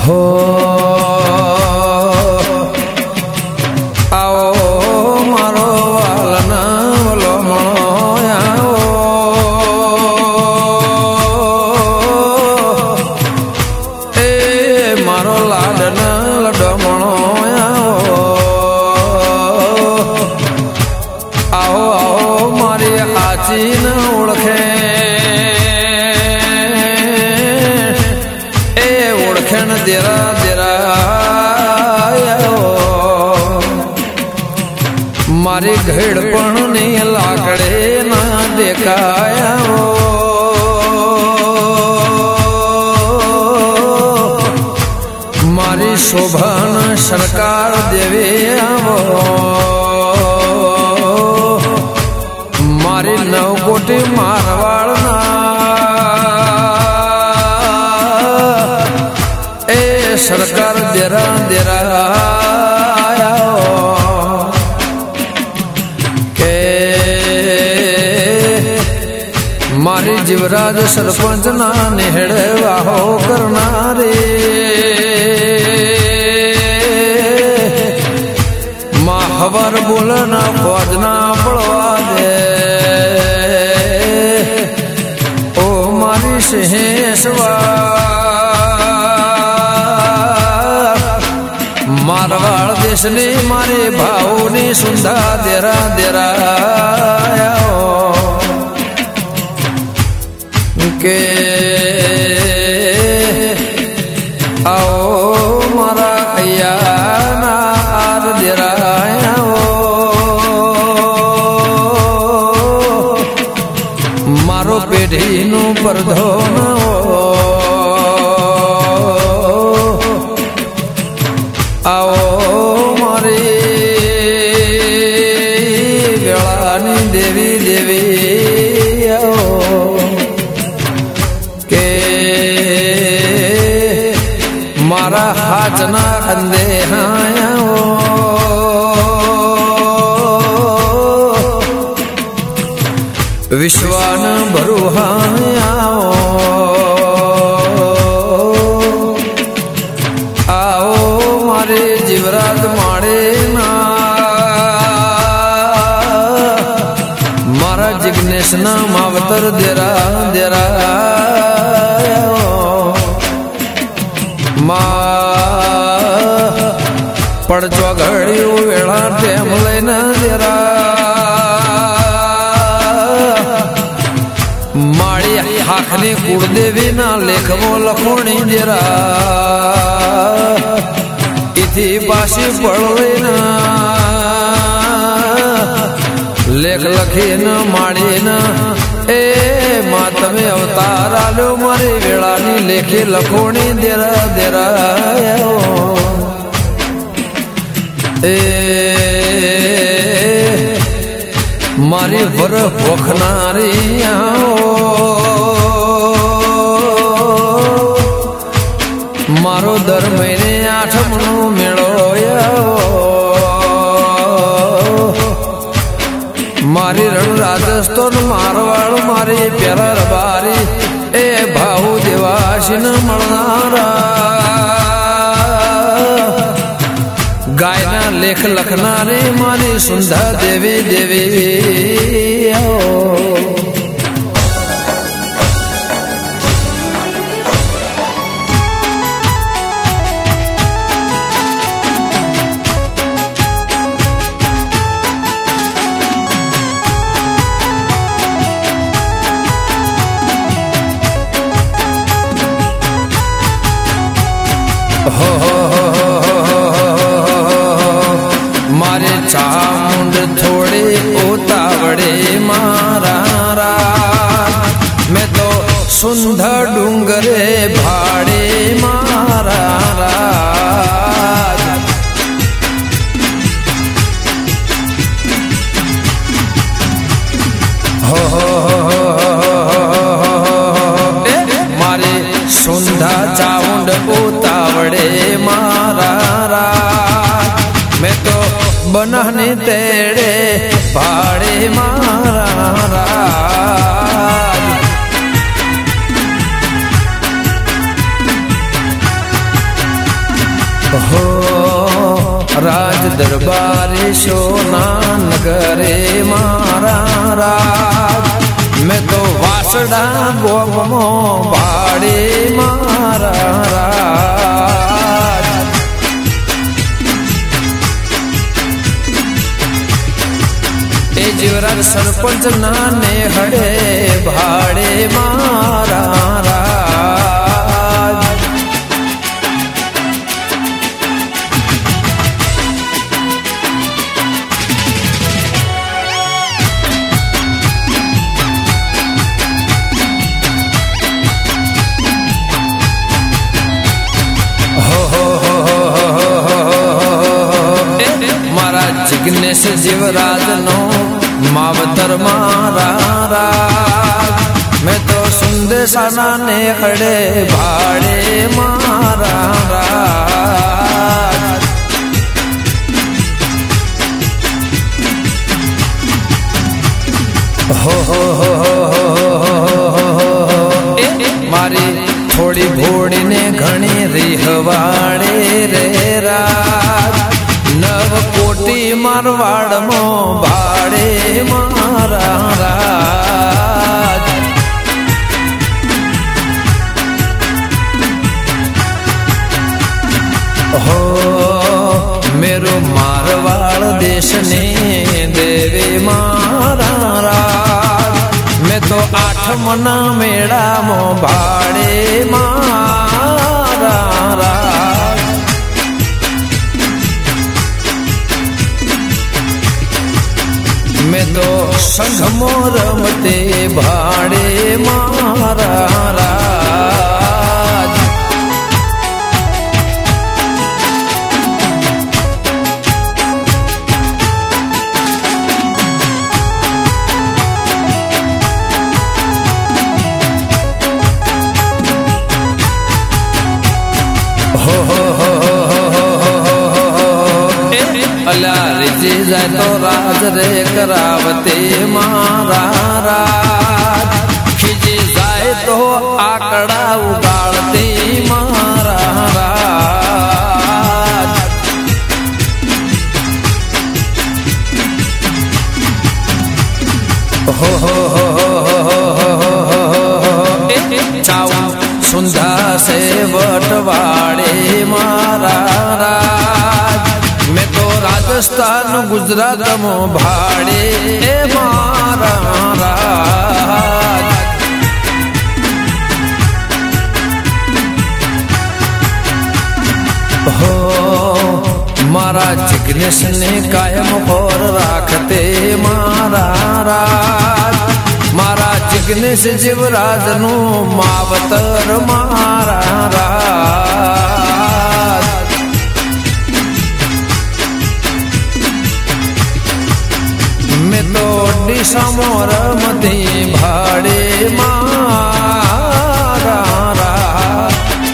हो आओ मारो वालना बोलो मणो ए मारो लाडना लडो मणो आओ आओ मारी आची न ओळखे देरा देरा मारी घेड़पण ने लाकड़े ना देखाया मारी शोभा न सरकार देवे मारी नवकोटी मारवाड़ ना सरकार देरा देरा के मारी जीवराज सरपंच ना नेहड़े वाहो करना रे माहवर बोलना खोजना पड़वा दे ओ मारी सिंहेश्वर मारवाड़ देश ने मारे भाव ने सुंदा देरा देरा के आओ मारा अया नार देरा मारो पेढ़ी नु परधो न आओ मारी वेळानी देवी देवी आओ के मारा हाजना अंधे आओ विश्वान भरुहा जीवराज माड़े ना मारा जिग्नेश ना मावतर देरा देरा पड़चो घड़ी वेड़ा टेम लेना देरा माड़ी हाखने कुड़ देवी ना लेखवो लखोणी देरा इथी पासी पड़वे ना लेख लखी न माड़ी न ए मातमे अवतार आलो मारी वेळानी लेखे लखोणी देरा देरा ए मारी वर भोखनारी मारो दर महीने 8 मेड़ो मारी रण राजस्थान मारवाड़ मारी प्यार बारी ए भाऊ देवाशिन मलनारा गायना लेख लखनारी मारी सुंधा देवी देवी मारे चामुंड थोड़े उतावड़े मारा मैं तो सुंधा डूंगरे भाड़े मारा मारे सुंधा चामुंड उतावड़े मारा मैं तो बनहने तेरे भाड़े मारा हो राज दरबारे सोना नगरे मारा राज मैं तो वासड़ा गोमो भाड़े मारा राज ए जीवराज सरपंच नाने हड़े भाड़े मारा राज जिग्नेश जीवराज नो मावतर मारा राज मैं तो सुंदेशाना ने खड़े भाड़े मारा राज मारी थोड़ी भोड़ी ने घणी रिहवाड़े रे राज नव कोटी मारवाड़ मो भाड़े मारा राज हो मेरो मारवाड़ देश ने देवे मारा राज मैं तो 8 मना मेड़ा मो भाड़े मारा राज मैं तो संघ मोरमते भाड़े मारा राज अला रिजी जाए तो राज रे करावते मारा राज खिजी जाए तो आकड़ा उगाड़ते मारा राज चाऊ सुंधा से बटवाड़े मारा राज मैं तो राजस्थान गुजरात मो भाड़े मारा राज हो मारा जिग्नेश ने कायम और राखते मारा राज मारा जिग्नेश जीवराज नु मावतर मारा राज मैं तो दिशा मोरमती भाड़े मारा राज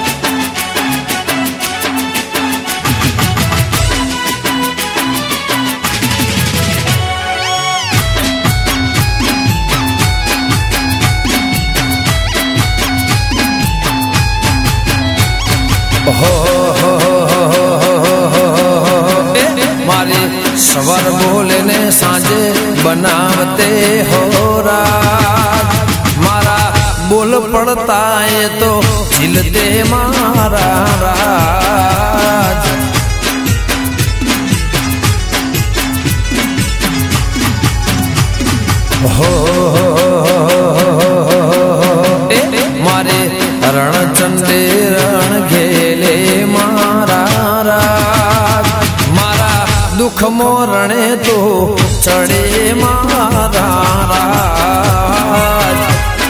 मारी सवर बोलने साँझे बनावते हो राज मारा बोल पड़ता है तो झिलते मारा राज हो मारे रणचंडे रण घेले मारा राज मारा दुख मोरणे तो चढ़े मारा राज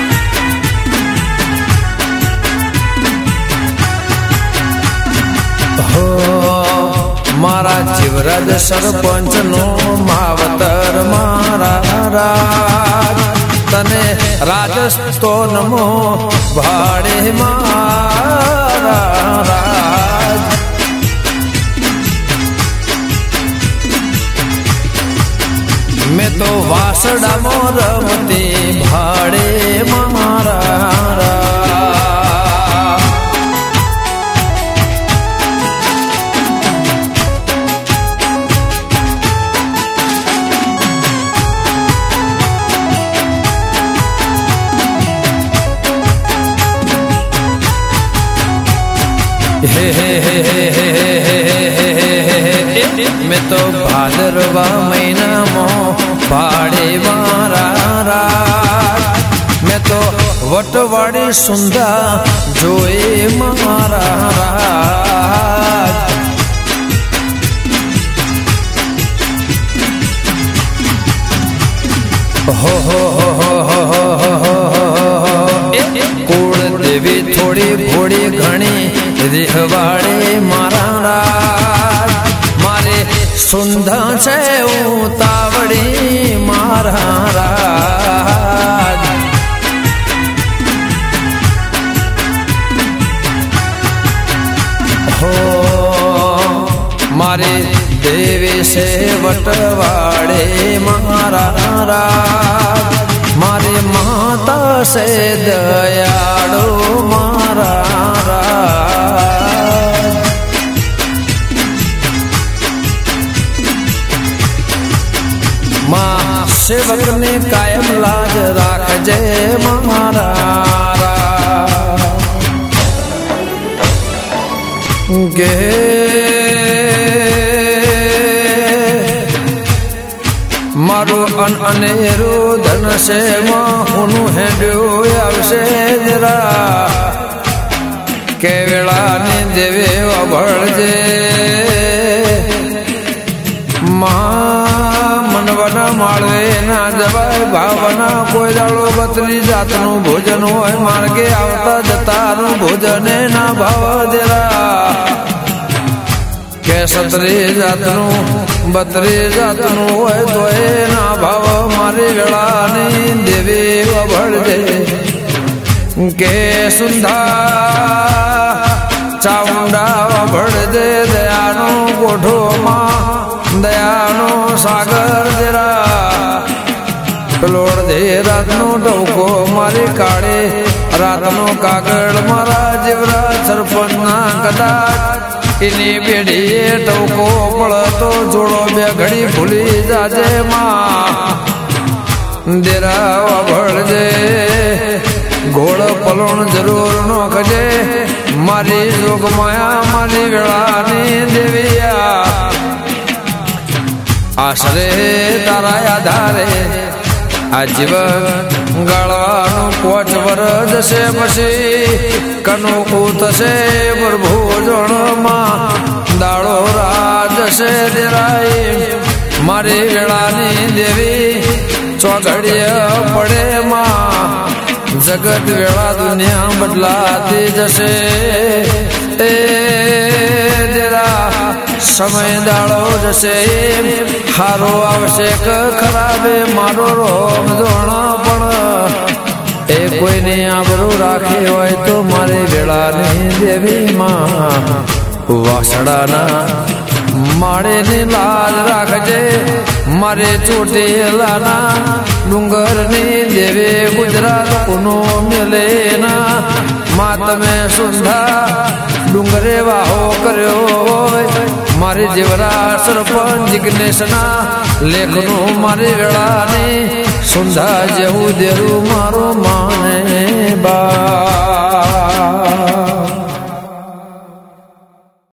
हो मारा जीवराज सरपंच नो मावतर मारा राज तने राजस्थान मो भाड़े मारा राज मैं तो वासड़ा मोरमती भाड़े मारा राज मैं तो भादरवा महीना मो भाड़े मारा राज मैं तो वटवाड़ी सुंदा जोए मारा राज हो कुल देवी थोड़ी भोड़ी घणी रिहवाड़े मारा राज मारे सुंधा छे उतावड़ी मारा राज हो मारे देवी से वटवाड़े मारा राज मारे माता से दयाड़ो मारा राज माँ सेवक ने कायम लाज राख जय मारा गे मारो अनेरो धन से माहू हेड्यो आवशे जरा के वेला ने देवे अभळजे मनवना माळवे ना जवाय भावना कोई दाड़ो बतरी जातनु भोजन होय मार्गे आवता जतानु भोजन ना भाव जरा के सतरी जातनु बतरी जातनु होय तोय ना भाव मारी वेला ने देवी अभळजे के सुंधा चामुंडा अभळजे दयानो गोठो मां दयानो सागर जरा लोड़ दे रातनो डोको मारे काड़े रातनो कागड़ मारा जीवरा सरपन्ना कदाच इनी बेड़िए टोको पड़ तो जोड़ो बे घड़ी भूली जाजे मां देरा अभळजे घोड़ पलोण जरूर नो खजे मारी जोग माया मारी वेळानी देविया आश्रे तारा आधारे आजीवन गाळवानु पोच वरद से पछी कनो कूत से प्रभु जोणमा दाड़ो राज से देराई मारी वेळानी देवी चौघड़िया पड़े मां जगत वेळा दुनिया बदलाती जसे ए देरा समय दाड़ो जसे हारो आवश्यक खराबे मारो रोम जोणो पण ए कोई ने आबरू राखे होय तो मारे वेळा ने देवी मां वासड़ाना माड़े ने लाज राखजे मारे चोटे लाना डूंगर ने देवे गुजरात कुनो मिले ना मात में सुंधा डूंगरे वाहो कर्यो मारे जीवरा सरपंच जिग्नेशना लेखनो मारे वेळा ने सुंधा जेहू देरू मारो माने बा